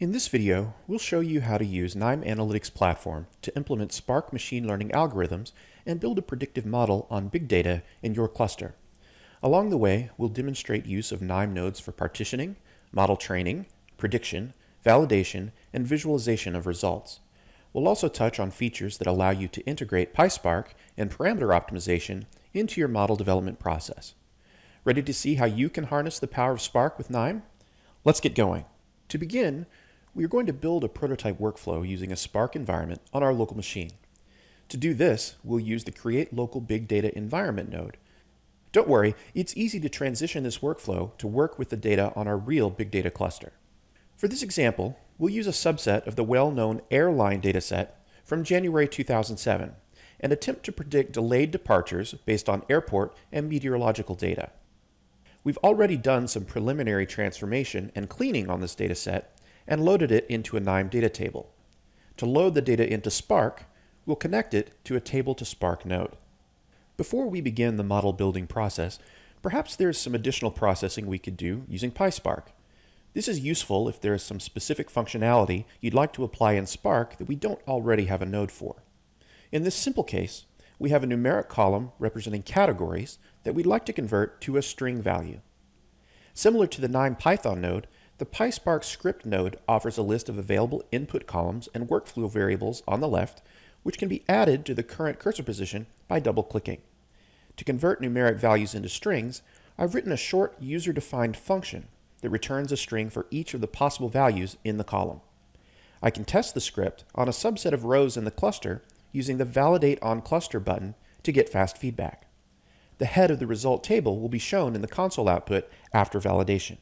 In this video, we'll show you how to use KNIME Analytics Platform to implement Spark machine learning algorithms and build a predictive model on big data in your cluster. Along the way, we'll demonstrate use of KNIME nodes for partitioning, model training, prediction, validation, and visualization of results. We'll also touch on features that allow you to integrate PySpark and parameter optimization into your model development process. Ready to see how you can harness the power of Spark with KNIME? Let's get going. To begin, we are going to build a prototype workflow using a Spark environment on our local machine. To do this, we'll use the Create Local Big Data Environment node. Don't worry, it's easy to transition this workflow to work with the data on our real big data cluster. For this example, we'll use a subset of the well-known airline dataset from January 2007 and attempt to predict delayed departures based on airport and meteorological data. We've already done some preliminary transformation and cleaning on this dataset and loaded it into a KNIME data table. To load the data into Spark, we'll connect it to a Table to Spark node. Before we begin the model building process, perhaps there's some additional processing we could do using PySpark. This is useful if there is some specific functionality you'd like to apply in Spark that we don't already have a node for. In this simple case, we have a numeric column representing categories that we'd like to convert to a string value. Similar to the KNIME Python node, the PySpark script node offers a list of available input columns and workflow variables on the left, which can be added to the current cursor position by double-clicking. To convert numeric values into strings, I've written a short user-defined function that returns a string for each of the possible values in the column. I can test the script on a subset of rows in the cluster using the Validate on Cluster button to get fast feedback. The head of the result table will be shown in the console output after validation.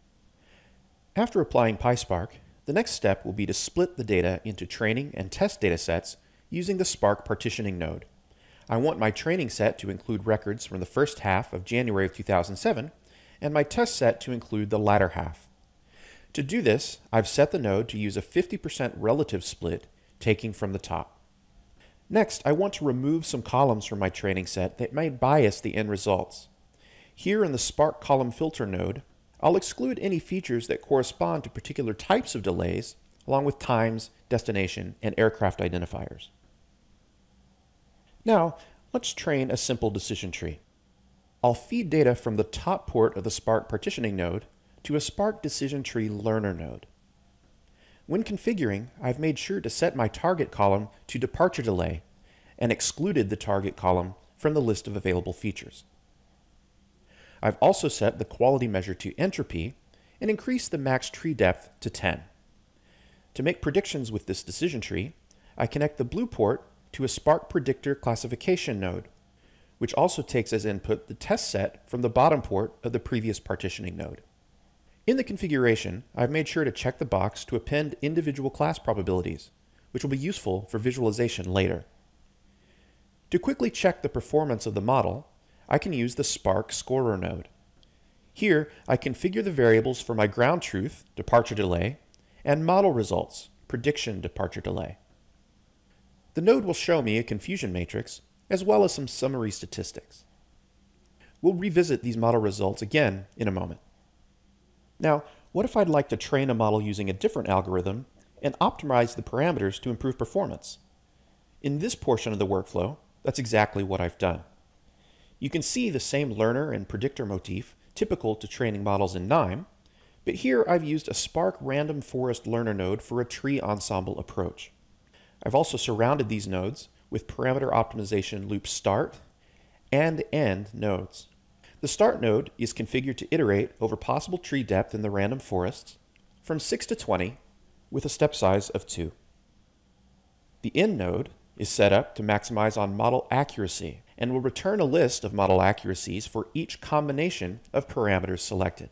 After applying PySpark, the next step will be to split the data into training and test datasets using the Spark partitioning node. I want my training set to include records from the first half of January of 2007 and my test set to include the latter half. To do this, I've set the node to use a 50% relative split, taking from the top. Next, I want to remove some columns from my training set that may bias the end results. Here in the Spark column filter node, I'll exclude any features that correspond to particular types of delays, along with times, destination, and aircraft identifiers. Now, let's train a simple decision tree. I'll feed data from the top port of the Spark partitioning node to a Spark decision tree learner node. When configuring, I've made sure to set my target column to departure delay and excluded the target column from the list of available features. I've also set the quality measure to entropy and increased the max tree depth to 10. To make predictions with this decision tree, I connect the blue port to a Spark predictor classification node, which also takes as input the test set from the bottom port of the previous partitioning node. In the configuration, I've made sure to check the box to append individual class probabilities, which will be useful for visualization later. To quickly check the performance of the model, I can use the Spark Scorer node. Here, I configure the variables for my ground truth, departure delay, and model results, prediction departure delay. The node will show me a confusion matrix, as well as some summary statistics. We'll revisit these model results again in a moment. Now, what if I'd like to train a model using a different algorithm and optimize the parameters to improve performance? In this portion of the workflow, that's exactly what I've done. You can see the same learner and predictor motif typical to training models in KNIME, but here I've used a Spark random forest learner node for a tree ensemble approach. I've also surrounded these nodes with parameter optimization loop start and end nodes. The start node is configured to iterate over possible tree depth in the random forests from 6 to 20 with a step size of 2. The end node is set up to maximize on model accuracy and will return a list of model accuracies for each combination of parameters selected.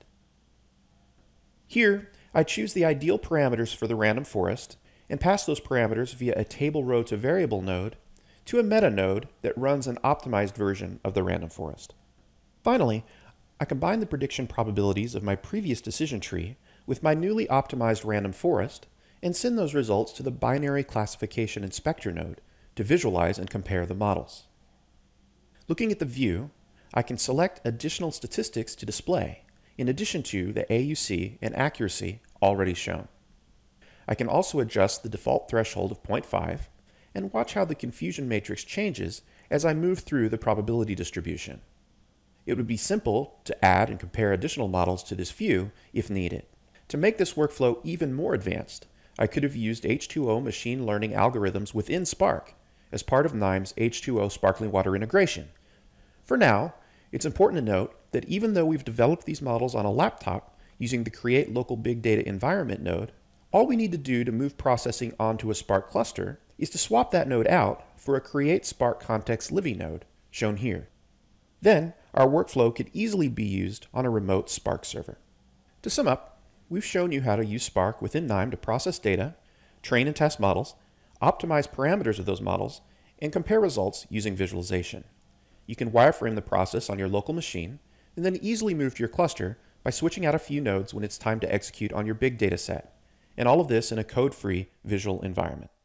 Here, I choose the ideal parameters for the random forest and pass those parameters via a table row to variable node to a meta node that runs an optimized version of the random forest. Finally, I combine the prediction probabilities of my previous decision tree with my newly optimized random forest and send those results to the binary classification inspector node to visualize and compare the models. Looking at the view, I can select additional statistics to display, in addition to the AUC and accuracy already shown. I can also adjust the default threshold of 0.5 and watch how the confusion matrix changes as I move through the probability distribution. It would be simple to add and compare additional models to this view if needed. To make this workflow even more advanced, I could have used H2O machine learning algorithms within Spark as part of KNIME's H2O sparkling water integration. For now, it's important to note that even though we've developed these models on a laptop using the Create Local Big Data Environment node, all we need to do to move processing onto a Spark cluster is to swap that node out for a Create Spark Context Living node, shown here. Then, our workflow could easily be used on a remote Spark server. To sum up, we've shown you how to use Spark within KNIME to process data, train and test models, optimize parameters of those models, and compare results using visualization. You can wireframe the process on your local machine, and then easily move to your cluster by switching out a few nodes when it's time to execute on your big data set, and all of this in a code-free visual environment.